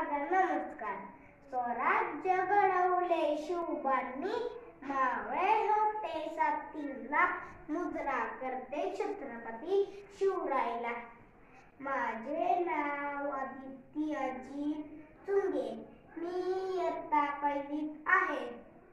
माझा नमस्कार. स्वराज्य घडवले शिवबांनी, मावळे होते 7 मुजरा करते छत्रपती शिवरायला. माझे नाव आदित्य अजित चुंगे, मी इयत्ता 1लीत आहे.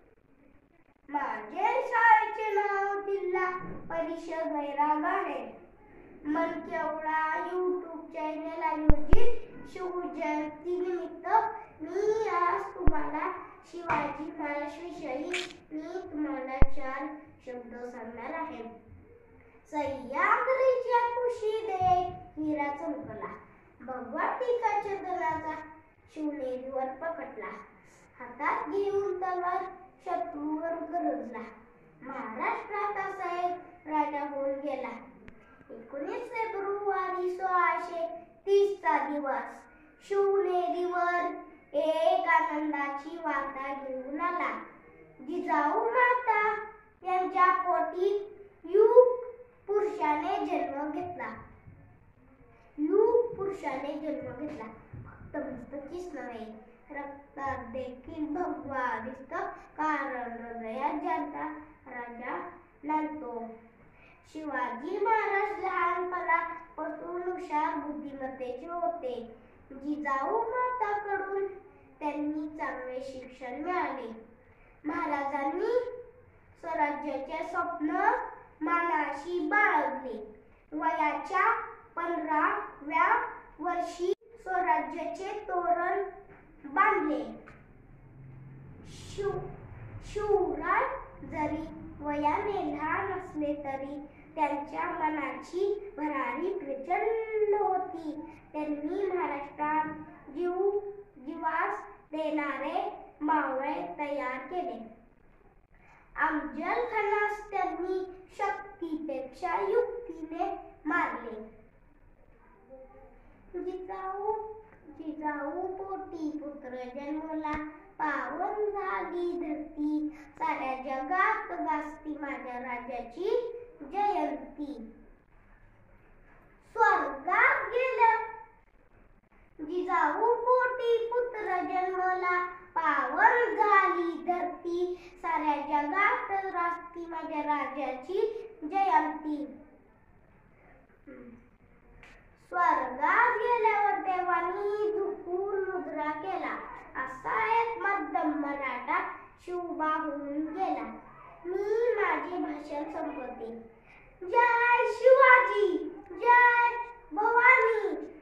माझे शाळेचे नाव जिल्हा परिषद वैराग आहे. मन केवढा YouTube चॅनल आयोजित शिवजयंती निमित्त मी आज तुम्हाला शिवाजी महाराजांविषयी तुम्हाला 4 शब्द सांगणार आहे. सह्याद्रीच्या कुशीत हिरा चमकला, भगवा टिकाच्या दलाचा शिवनेरीवर पकडला, हातात घेऊन तलवार शत्रूवर गरजला. महाराष्ट्रात असा एक राजा होऊन गेला. 19 फेब्रुवारी 1630चा दिवस शिवनेरीवर एक आनंदाची वार्ता घेऊन आला. जिजाऊ माता यांच्या पोटी युग पुरुषाने जन्म घेतला. फक्त मस्तकीच नव्हे, रक्तात देखील भगवा दिसतो, कारण हृदयात ज्यांचा राजा नांदतो. शिवाजी महाराज लहानपणापासून हुशार बुद्धिमत्तेचे होते. जिजाऊ माताकडून त्यांनी चांगले शिक्षण मिळाले. महाराजांनी स्वराज्याचे स्वप्न मनाशी बाळगले. वयाच्या 15व्या वर्षी स्वराज्याचे तोरण बांधले. शिवराय जरी वयाने लहान असले तरी त्यांच्या मनाची भरारी प्रचंड होती. त्यांनी महाराष्ट्रात जीवास देणारे मावळे तयार केले. अफजल खानास त्यांनी शक्तीपेक्षा युक्तीने मारले. जिजाऊ पोटी पुत्र जन्मला, पावन झाली धरती, साऱ्या जगात गाजती माझ्या राजाची जयंती. स्वर्गात गेल्या जिजाऊ पोटी पुत्र जन्मला, पावन झाली धरती, साऱ्या जगात गाजती माझ्या राजाची जयंती. स्वर्गात गेल्यावर देवानी झुकून मुजरा केला. असा एक मध्यम मराठा शिवबा होऊन गेला. मी माझे भाषण संपवते. जय शिवाजी, जय भवानी.